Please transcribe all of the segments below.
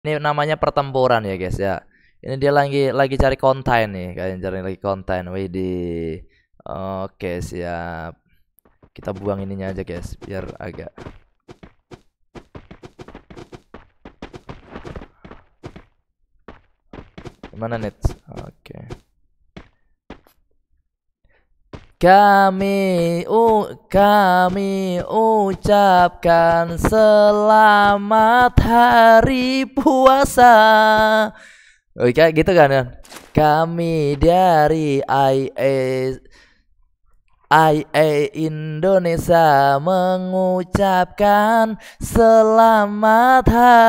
Ini namanya pertempuran ya guys ya. Ini dia lagi cari konten nih, kalian cari lagi konten. Widih. Oke, siap. Kita buang ininya aja guys, biar agak. Gimana net? Oke. Kami ucapkan selamat hari puasa. Oke, gitu kan ya. Kami dari IA Indonesia mengucapkan selamat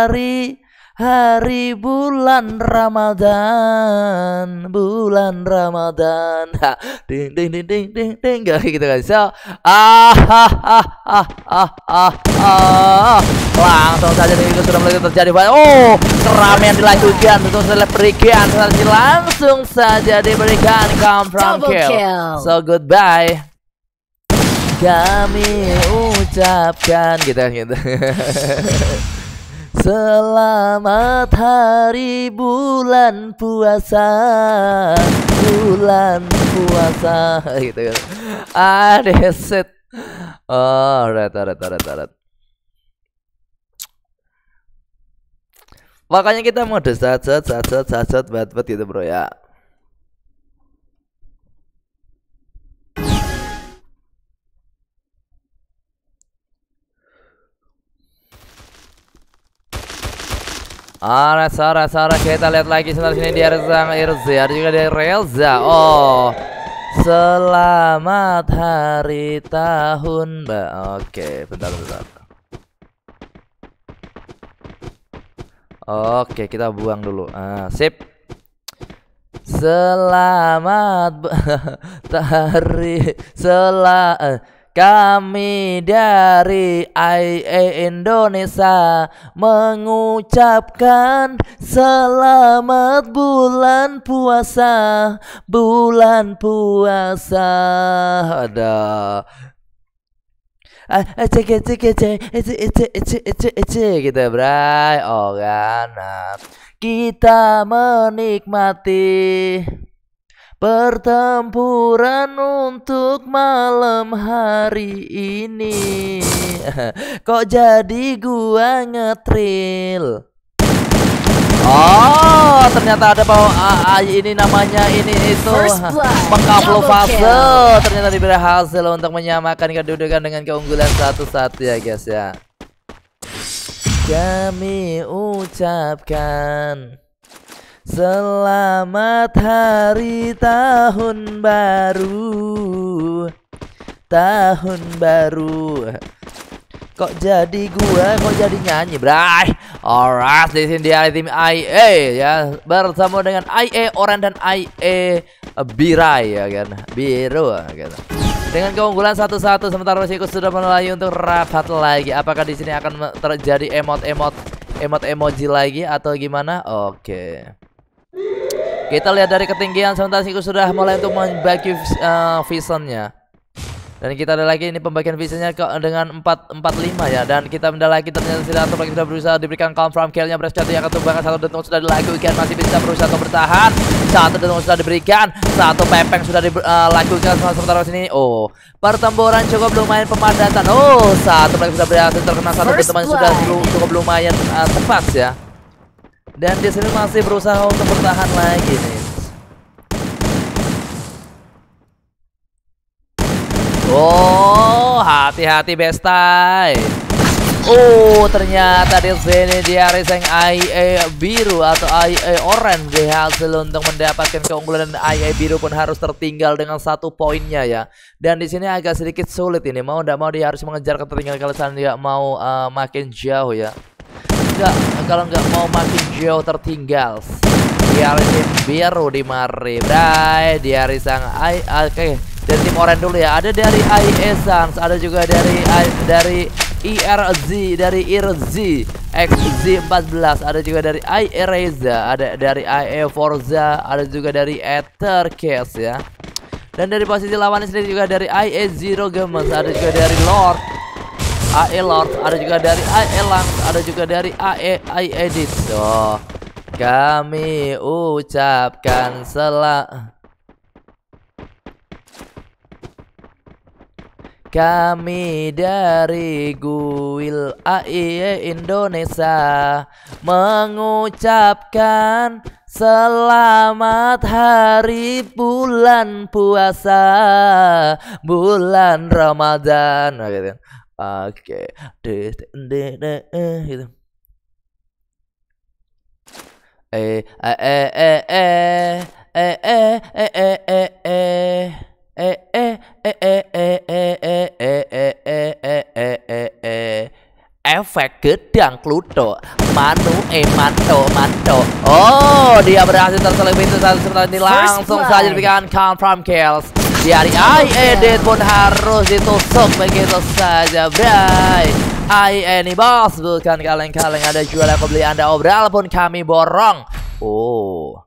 hari bulan Ramadan, ding ding ding ding ding ding, gitu kan. So langsung saja itu sudah mulai terjadi. Oh, keramaian dilanjutkan untuk berikan, langsung saja diberikan confirm kill. So goodbye. Kami ucapkan gitu kan gitu. Selamat hari bulan puasa gitu kan. Deset. Oh, alright. Makanya kita mode sat buat gitu bro ya. Sara kita lihat lagi sebentar sini dia Irza, ada juga dari Relza. Oh, selamat hari tahun Mbak. Oke, bentar. Oke, kita buang dulu. Sip. Selamat hari kami dari IA Indonesia mengucapkan selamat bulan puasa. Ada gitu bray. Oh kan, kita menikmati pertempuran untuk malam hari ini. Kok jadi gua ngetril? Oh, ternyata ada ini namanya itu mengkaplo fase. Ternyata diberi hasil untuk menyamakan kedudukan dengan keunggulan 1-1 ya guys ya. Kami ucapkan selamat hari tahun baru. Kok jadi nyanyi, bray? Alright, di sini dia tim IA ya, bersama dengan IA Orange dan IA Birai ya kan, biru gitu. Dengan keunggulan 1-1, sementara Rusiko sudah mulai untuk rapat lagi. Apakah di sini akan terjadi emoji lagi atau gimana? Oke. Kita lihat dari ketinggian, sementara Siku sudah mulai untuk membagi visionnya. Dan kita ada lagi ini pembagian visionnya dengan 4-5 ya. Dan kita ada lagi ternyata sudah berusaha diberikan confirm killnya. Berarti yang ketumbangan 1 detik sudah dilakukan, masih bisa berusaha untuk bertahan. 1 detik sudah diberikan, 1 pepeng sudah dilakukan sementara sini. Oh, pertempuran cukup lumayan pemadatan. Oh, 1 pepeng sudah berhasil terkena, 1 teman sudah cukup lumayan tepat ya. Dan di sini masih berusaha untuk bertahan lagi nih. Oh, hati-hati bestai. Oh, ternyata di sini dia Riseng IA biru atau IA orange berhasil untuk mendapatkan keunggulan, dan IA biru pun harus tertinggal dengan 1 poinnya ya. Dan di sini agak sedikit sulit ini, mau tidak mau dia harus mengejar ketertinggalan kalau dia mau makin jauh ya. Kalau nggak mau makin jauh tertinggal, dia tim biru di mari, bray. Dia Risang oke. Dari tim orange dulu ya. Ada dari IA Sans, ada juga dari IRZ, dari IRZ XZ14, ada juga dari IA Reza, ada dari IA Forza, ada juga dari Ethercase ya. Dan dari posisi lawannya sendiri juga dari IA Zero Gems, ada juga dari Lord AE Lord, ada juga dari AE Lang, ada juga dari AE Edit. So, kami ucapkan kami dari Guild AE Indonesia mengucapkan selamat hari bulan puasa, bulan Ramadan. Nah, gitu. Oke, gitu. Efek gedang Kluto manto. Oh, dia berhasil terselip itu seperti langsung saja diberikan confirm kills. Dari Edit pun harus ditusuk begitu saja, bray. ini bos, bukan kaleng-kaleng. Ada jual aku beli, Anda obral pun kami borong. Oh,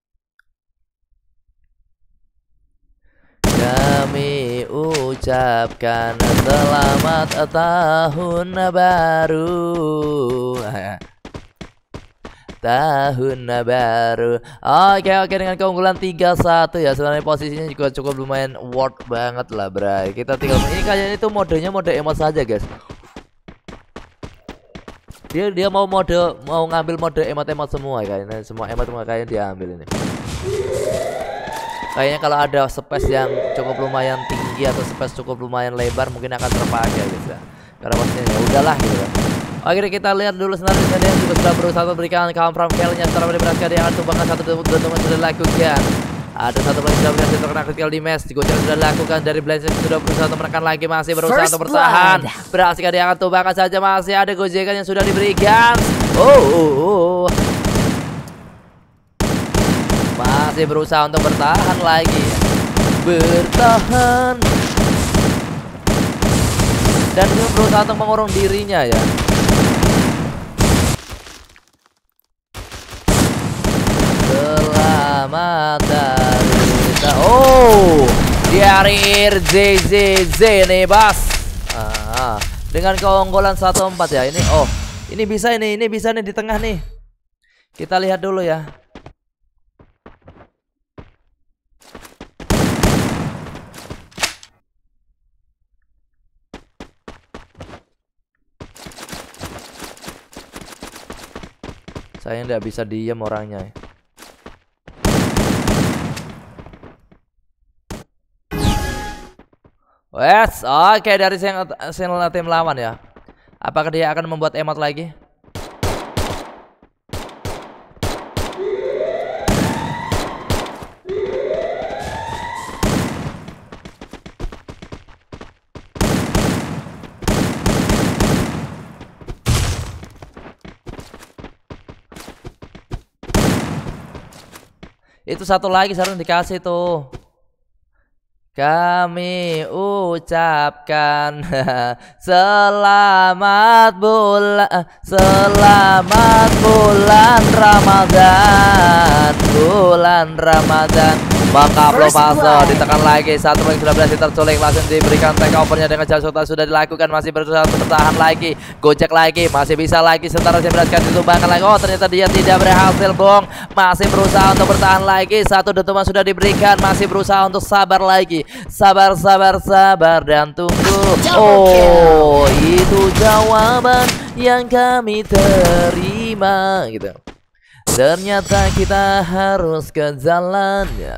kami ucapkan selamat tahun baru. Tahun baru. Oke, dengan keunggulan 3-1 ya. Sebenarnya posisinya juga cukup lumayan worth banget lah, bray. Kita tinggal ini kayaknya itu modenya mode emot saja, guys. Dia mau ngambil mode emot-emot semua kayaknya. Semua emot kayaknya dia ambil ini. Kayaknya kalau ada space yang cukup lumayan tinggi atau space cukup lumayan lebar mungkin akan terpakai, guys ya. Karena pastinya ya udahlah gitu kan. Akhirnya kita lihat dulu sebenarnya dia juga sudah berusaha memberikan confirm kill-nya secara berhasil. Dia akan tumbangkan satu dentuman sudah dilakukan. Ada satu lagi sudah berhasil terkena critical damage. Digocek sudah dilakukan dari Blades sudah berusaha untuk menekan lagi, masih berusaha untuk bertahan. Berhasil dia akan tumbangkan saja, masih ada gojekan yang sudah diberikan. Masih berusaha untuk bertahan lagi. Bertahan. Dan dia berusaha untuk mengurung dirinya ya. Selamat dari RZZZ nih, Bas. Dengan keunggulan 1-4 ya. Ini bisa nih di tengah nih. Kita lihat dulu ya. Saya nggak bisa diem orangnya. Wes, oke, dari single tim lawan ya. Apakah dia akan membuat emot lagi? Itu satu lagi seharusnya dikasih tuh. Kami ucapkan selamat bulan Ramadan, Maka Flopaso ditekan lagi, satu lagi sudah berhasil terculik, langsung diberikan take overnya dengan jam sudah dilakukan, masih berusaha untuk bertahan lagi, gojek lagi, masih bisa lagi, sementara saya berhasil ditumbangkan lagi. Oh, ternyata dia tidak berhasil, bong. Masih berusaha untuk bertahan lagi, satu dentuman sudah diberikan, masih berusaha untuk sabar lagi, sabar dan tunggu. Oh, itu jawaban yang kami terima gitu. Ternyata kita harus ke jalannya.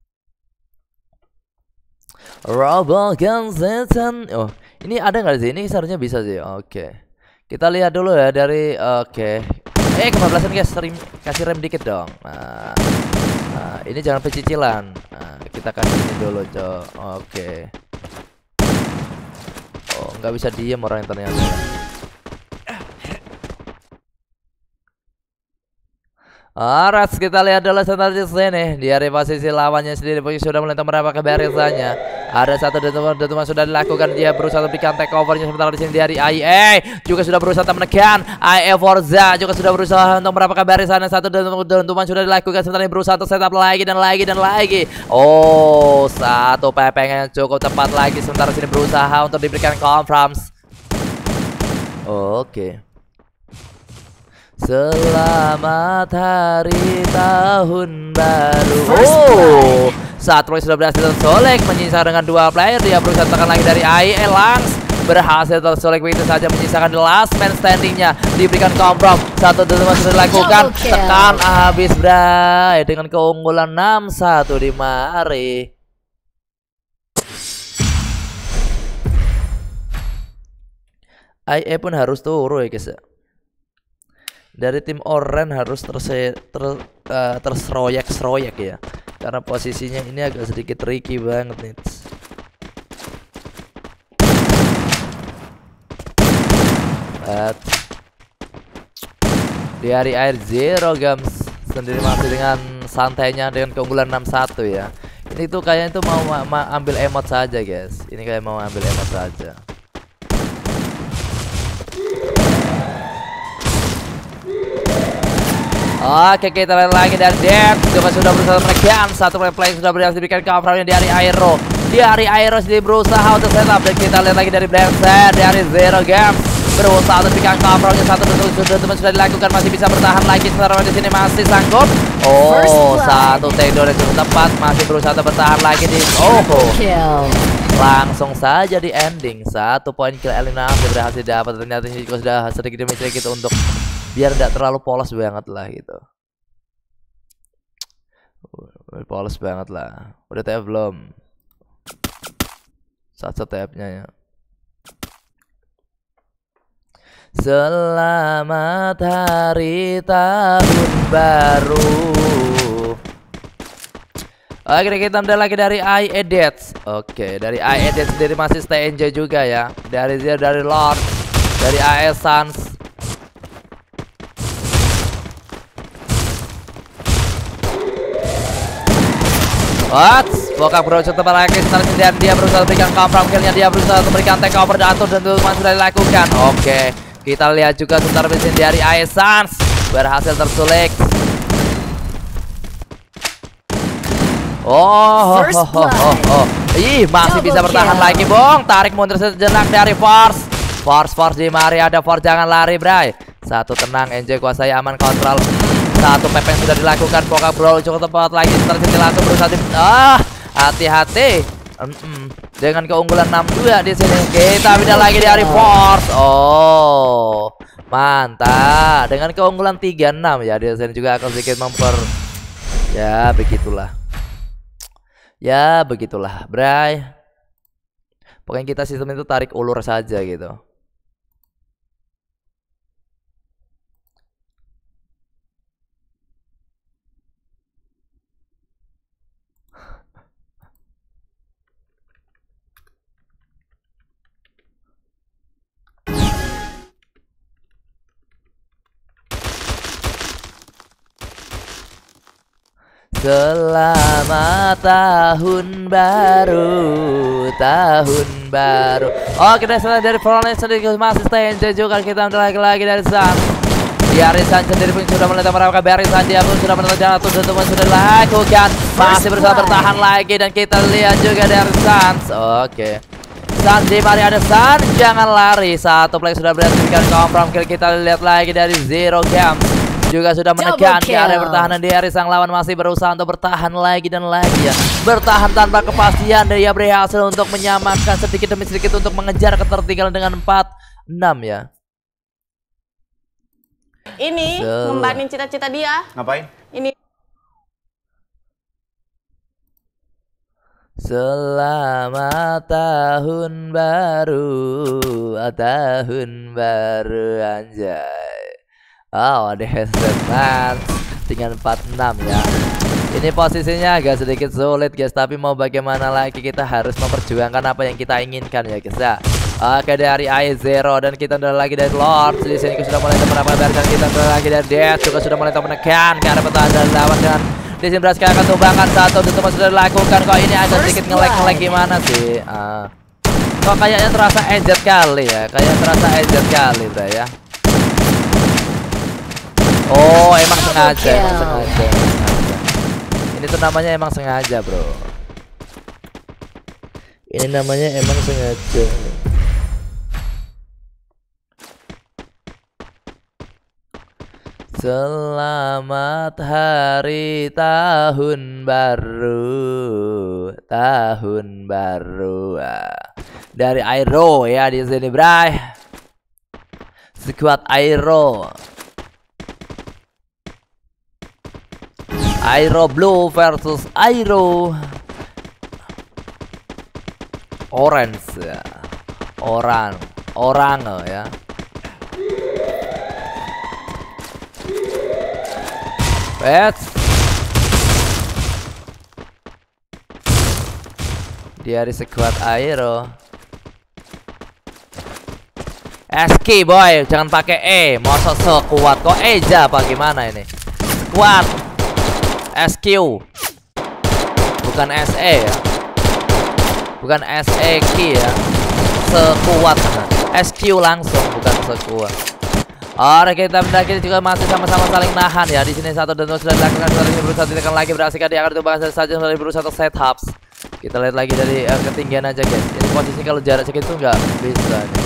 Robohkan setan. Oh, ini ada nggak sih? Ini seharusnya bisa sih. Oke. Kita lihat dulu ya dari kebablasan guys. Kasih rem dikit dong. Nah, ini jangan pecicilan. Nah, kita kasih ini dulu, Cok. Oke. Oh, nggak bisa diem orang yang ternyata. Alright, kita lihat dulu sebentar di sini. Di area posisi lawannya sendiri sudah mulai mendapatkan barisannya. Ada satu dentuman sudah dilakukan. Dia berusaha untuk berikan take overnya sebentar di sini dari IE. Juga sudah berusaha menekan. IE Forza juga sudah berusaha untuk mendapatkan barisannya. Satu dentuman sudah dilakukan. Sebentar ini berusaha untuk setup lagi dan lagi. Oh, satu pepeng yang cukup tepat lagi. Sebentar di sini berusaha untuk diberikan confirms. Oke. Selamat hari tahun baru. Oh, saat Roy sudah berhasil tersolek, menyisa dengan 2 player. Dia berusaha tekan lagi dari IE, langsung berhasil tersolek, begitu saja menyisakan the last man standingnya. Diberikan komprom, 1 dentuman sudah dilakukan, tekan habis bray dengan keunggulan 6-1 di Mari. IE pun harus turun ya guys. Dari tim Orange harus terseroyak ya, karena posisinya ini agak sedikit tricky banget nih. Di hari air Zero Games sendiri masih dengan santainya dengan keunggulan 6-1 ya. Ini tuh kayaknya itu mau ambil emot saja guys. Ini kayak mau ambil emot saja. Oke, kita lihat lagi dari Dev juga sudah berusaha menekan. 1 play sudah berhasil diberikan covernya di hari Aero. Di hari Aero sendiri berusaha untuk setup, dan kita lihat lagi dari Blazer dari Zero Games berusaha untuk diberikan covernya. 1 teman sudah dilakukan, masih bisa bertahan lagi. Sekarang di sini masih sanggup. Oh, 1 takedown yang cukup tepat, masih berusaha untuk bertahan lagi di langsung saja di ending. 1 poin kill eliminasi berhasil dapat. Ternyata ini juga sudah sedikit demi sedikit untuk biar tidak terlalu polos banget lah gitu. Polos banget lah. Udah TF belum? Satu TF-nya ya. Selamat hari tahun baru. Oke, kita ambil lagi dari IEDETS. Oke, dari IEDETS sendiri masih stay enjoy juga ya. Dari Lord, dari AS Sans. Bokap berusaha tempat lagi dan dia berusaha memberikan counter killnya. Dia berusaha memberikan take over jatuh dan teman sudah dilakukan. Oke, kita lihat juga sebentar mesin dari Aesans berhasil tersulik. Ih, masih bisa bertahan lagi, Bong. Tarik mundur sejenak dari Force di Mari, ada Force, jangan lari, Bray. 1 tenang, enjoy, kuasai, aman, kontrol. 1 pepeng sudah dilakukan. Pokal Bro cukup tepat lagi. Terjadi langsung berusaha hati-hati dengan keunggulan 6-2 di sini. Kita pindah lagi dari Force. Oh, mantap dengan keunggulan 3-6 ya. Di sini juga akan sedikit ya begitulah Bray. Pokoknya kita sistem itu tarik ulur saja gitu. Selamat tahun baru. Oke, kita dari Frontline sedikit masih stay enjoy juga. Kita ambil lagi dari San. Di Arisan sendiri pun sudah menentang mereka. Barisan dia pun sudah menentang jatuh dan teman sudah dilakukan. Masih berusaha bertahan lagi dan kita lihat juga dari Sans. Oke. Sans di Mari, ada Sans, jangan lari. 1 play sudah berhasil diberikan komprom kill. Kita lihat lagi dari Zero Games juga sudah menekan di area pertahanan. Di area sang lawan masih berusaha untuk bertahan lagi dan lagi ya. Bertahan tanpa kepastian, dan dia berhasil untuk menyamakan sedikit demi sedikit untuk mengejar ketertinggalan dengan 4-6 ya. Ini ngembanin cita-cita dia. Ngapain? Ini. Selamat tahun baru anjay. Oh, ada headset dengan 46 ya. Ini posisinya agak sedikit sulit guys, tapi mau bagaimana lagi, kita harus memperjuangkan apa yang kita inginkan ya guys ya. Oke, dari I0 dan kita udah lagi dari Lord. Di sini sudah mulai beberapa dan kita udah lagi dari Death juga sudah mulai menekan karena pertahanan lawan dengan di sini berhasil akan tumbangkan 1 dan teman sudah dilakukan. Kok ini agak sedikit nge-lag gimana sih? Kok kayaknya terasa edget kali ya, bro ya. Oh, emang sengaja. Ini tuh namanya emang sengaja, bro. Ini namanya emang sengaja. Selamat hari tahun baru, tahun baru. Dari Aero ya di sini, Bray. Squad Aero. Aero Blue versus Aero Orange ya. Orang ya. Dia di squad Aero. SK boy, jangan pakai E. Masa sekuat kok Eja apa gimana ini? Squad SQ. Bukan SE ya. Bukan SEQ ya. Sekuat. SQ langsung, bukan sekuat. Oke, kita mendaki juga masih sama-sama saling nahan ya. Di sini satu dan dua sudah dilakukan, sudah berusaha ditekan lagi, berhasil di akan itu bahasa saja sudah berusaha untuk setups. Kita lihat lagi dari ketinggian aja guys. Ini posisi kalau jarak segitu nggak bisa nih.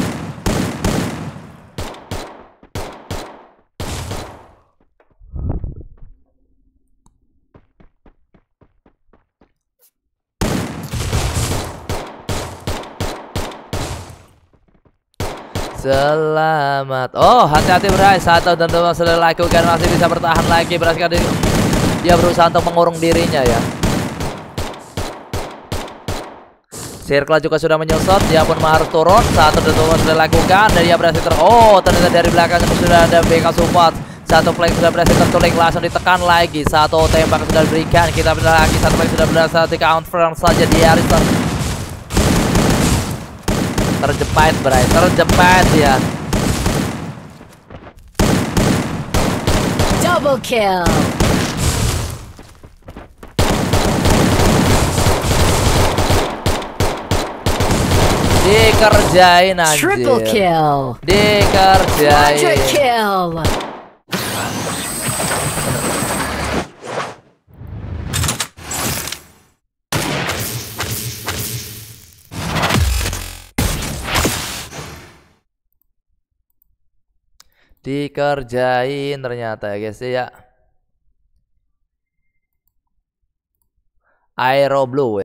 Selamat. Oh, hati-hati Bray. Satu dan dua sudah dilakukan, masih bisa bertahan lagi. Berhasil dia berusaha untuk mengurung dirinya ya. Circle juga sudah menyusut, dia pun harus turun. Satu dan dua sudah dilakukan dan dia berhasil oh, ternyata dari belakang sudah ada BK support. Satu flank sudah berhasil tertuling, langsung ditekan lagi. Satu tembak sudah diberikan. Kita lagi satu flank sudah berhasil di counter saja di Harrison. Terjepit Bray, terjepit ya. Double kill. Dikerjain anjir. Triple kill. Dikerjain. Quadra kill. Dikerjain ternyata ya guys ya. Aero Blue.